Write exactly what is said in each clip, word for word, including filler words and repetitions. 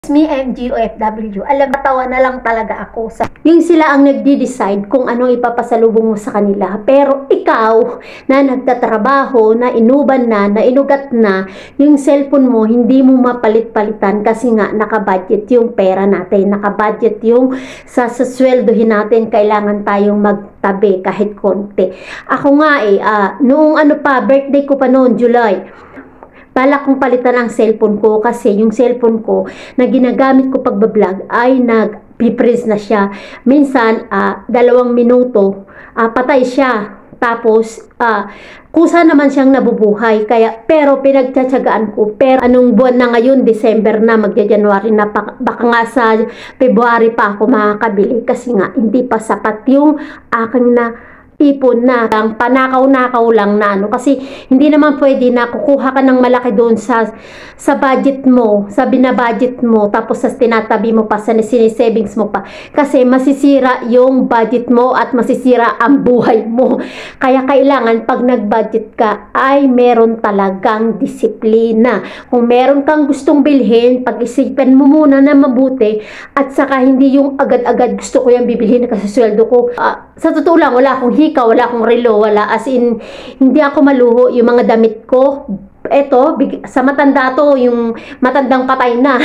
Me, M G O F W, alam, natawa na lang talaga ako sa yung sila ang nagdi-decide kung anong ipapasalubong mo sa kanila, pero ikaw na nagtatrabaho, na inuban na, na inugat na, yung cellphone mo hindi mo mapalit-palitan kasi nga nakabudget yung pera natin, nakabudget yung sa sasweldohin natin, kailangan tayong magtabi kahit konti. Ako nga eh, uh, noong ano pa, birthday ko pa noon, July, balak kong palitan ang cellphone ko kasi yung cellphone ko na ginagamit ko pagbablog ay nag-freeze na siya. Minsan, uh, dalawang minuto, uh, patay siya. Tapos, uh, kusa naman siyang nabubuhay. Kaya, pero pinagtsatsagaan ko. Pero anong buwan na ngayon, December na, magja-January na, baka nga sa February pa ako makakabili. Kasi nga, hindi pa sapat yung aking na ipon na, lang panakaw-nakaw lang na ano, kasi hindi naman pwede na kukuha ka ng malaki doon sa sa budget mo, sa binabudget mo, tapos sa tinatabi mo pa, sa sinisavings mo pa, kasi masisira yung budget mo at masisira ang buhay mo. Kaya kailangan pag nag-budget ka ay meron talagang disiplina. Kung meron kang gustong bilhin, pag-isipan mo muna na mabuti, at saka hindi yung agad-agad gusto ko yung bibilhin kasi sweldo ko. Uh, sa totoo lang, wala akong hika, wala akong relo, wala, as in, hindi ako maluho. Yung mga damit ko, eto, sa matanda to, yung matandang patay na,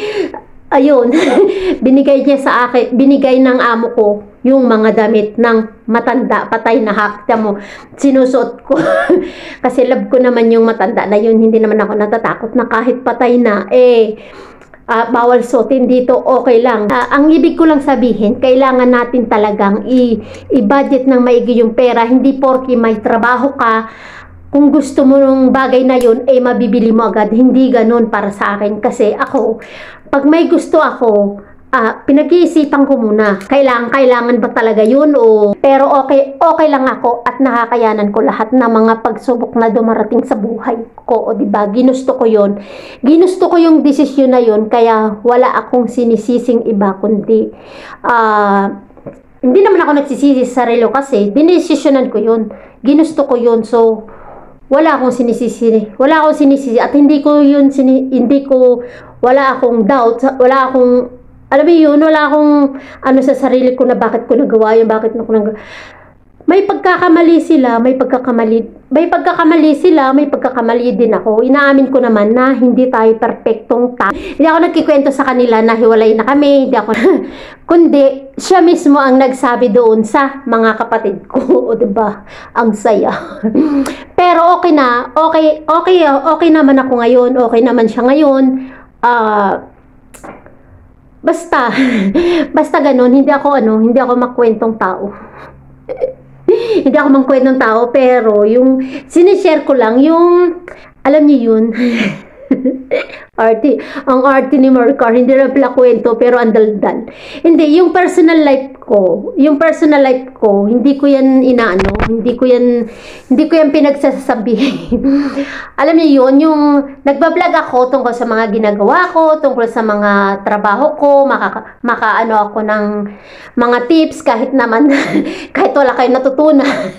ayun, binigay niya sa akin, binigay ng amo ko, yung mga damit ng matanda, patay na, hakta mo, sinusuot ko, kasi love ko naman yung matanda na yun, hindi naman ako natatakot na kahit patay na, eh, Uh, bawal suotin dito, okay lang. Uh, ang ibig ko lang sabihin, kailangan natin talagang i-budget ng maigi yung pera. Hindi porke may trabaho ka, kung gusto mo ng bagay na yun, eh mabibili mo agad. Hindi ganun para sa akin. Kasi ako, pag may gusto ako, uh, pinag-iisipan ko muna. Kailangan, kailangan ba talaga yun? O, pero okay, okay lang ako at nakakayanan ko lahat ng mga pagsubok na dumarating sa buhay ko. O diba, ginusto ko yun. Ginusto ko yung desisyon na yun, kaya wala akong sinisising iba, kundi uh, hindi naman ako nagsisisi sa sarili kasi dinesisyonan ko yun. Ginusto ko yun. So, wala akong sinisisi. Wala akong sinisisi. At hindi ko yun, sini, hindi ko, wala akong doubt, wala akong, alam mo yun, wala akong ano sa sarili ko na bakit ko nagawa yun, bakit ako nagawa. May pagkakamali sila, may pagkakamali, may pagkakamali sila, may pagkakamali din ako. Inaamin ko naman na hindi tayo perfectong tao. Hindi ako nagkikwento sa kanila na hiwalay na kami, hindi ako, kundi siya mismo ang nagsabi doon sa mga kapatid ko, o diba, ang saya. Pero okay na, okay, okay, okay naman ako ngayon, okay naman siya ngayon, ah, uh, basta, basta ganun, hindi ako ano, hindi ako makwentong tao. Hindi ako mangkwentong tao, pero yung sinishare ko lang, yung, alam niyo yun, arty, ang arty ni Marcar, hindi na pala kwento, pero ang daldal. Hindi, yung personal life ko, yung personal life ko, hindi ko yan inaano, hindi ko yan, hindi ko yan pinagsasabi. Alam niyo yun, yung nagbablog ako tungkol sa mga ginagawa ko, tungkol sa mga trabaho ko, maka, makaano ako ng mga tips, kahit naman, kahit wala kayong natutunan.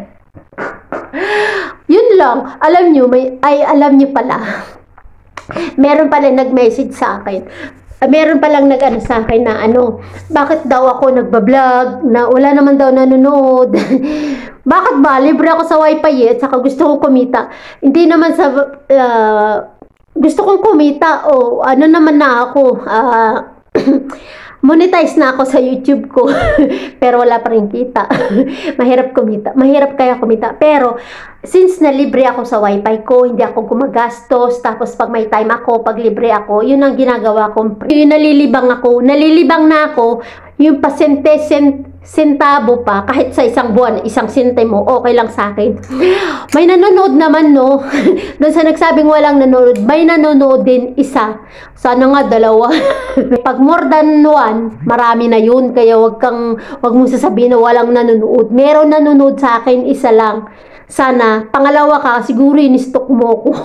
Yun lang, alam niyo, may, ay alam niyo pala, meron pala nag-message sa akin. Meron palang nag-ano sa akin na ano, bakit daw ako nagbablog, na wala naman daw nanonood. Bakit ba? Libre ako sa wifi eh, at saka gusto kong kumita. Hindi naman sa, uh, gusto kong kumita, o ano naman na ako, uh, monetize na ako sa YouTube ko. Pero wala pa rin kita. Mahirap kumita. Mahirap kaya kumita. Pero, since na libre ako sa wifi ko, hindi ako gumagastos, tapos pag may time ako, pag libre ako, yun ang ginagawa ko. Yung nalilibang ako, nalilibang na ako, yung pasente, sent, sentabo pa, kahit sa isang buwan, isang sentimo, okay lang sa akin. May nanonood naman, no? Doon sa nagsabing walang nanonood, may nanonood din isa. Sana nga dalawa. Pag more than one, marami na yun. Kaya wag kang, wag mong sasabihin na walang nanonood. Meron nanonood sa akin, isa lang. Sana, pangalawa ka, siguro in-stock mo ko.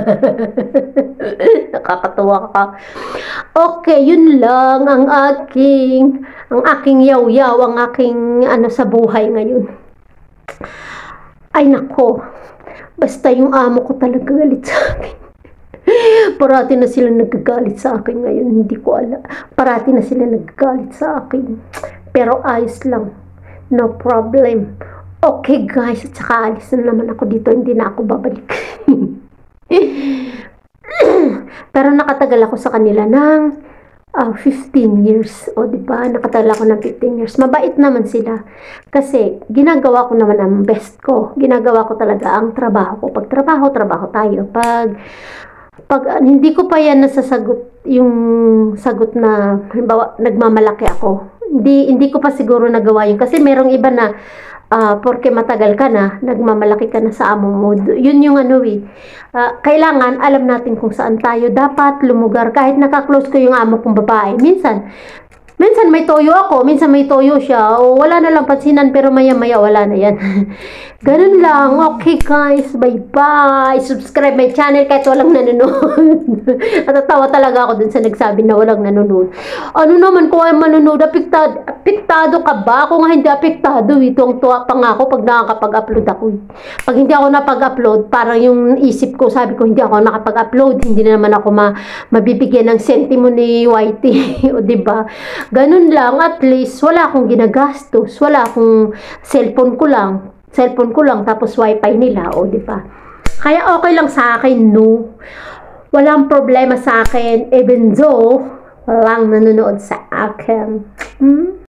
Nakakatawa ka. Okay, yun lang ang aking, ang aking yaw-yaw, ang aking ano sa buhay ngayon. Ay nako, basta yung amo ko talaga galit sa akin. Parati na sila nagagalit sa akin ngayon, hindi ko alam. Parati na sila nagagalit sa akin. Pero ayos lang. No problem. Okay guys, at saka alis na naman ako dito, hindi na ako babalik. Pero nakatagal ako sa kanila ng uh, fifteen years. O diba, nakatagal ako ng fifteen years. Mabait naman sila. Kasi ginagawa ko naman ang best ko. Ginagawa ko talaga ang trabaho ko. Pag trabaho, trabaho tayo. Pag pag uh, hindi ko pa yan nasasagot yung sagot na halimbawa nagmamalaki ako. Hindi hindi ko pa siguro nagawa yun kasi merong iba na uh, porke matagal ka na, nagmamalaki ka na sa amo mo. Yun yung ano eh. Uh, kailangan alam natin kung saan tayo dapat lumugar kahit naka-close ko yung amo kong babae. Minsan Minsan may toyo ako, minsan may toyo siya. O, wala na lang pansinan, pero maya-maya wala na yan. Ganun lang. Okay guys, bye-bye. Subscribe my channel kahit walang nanonood. Natatawa talaga ako dun sa nagsabi na walang nanonood. Ano naman kung ay manonood, apektado, apektado ka ba? Kung nga hindi apektado, itong tuwa pa nga ako pag nakakapag-upload ako. Pag hindi ako napag-upload, parang yung isip ko, sabi ko hindi ako nakapag-upload, hindi na naman ako ma mabibigyan ng sentimo ni Whitey. O diba? Ganun lang, at least wala akong ginagastos, wala akong cellphone ko lang, cellphone ko lang tapos wifi nila, o di ba? Kaya okay lang sa akin, no. Walang problema sa akin even though walang nanonood sa akin. Hmm?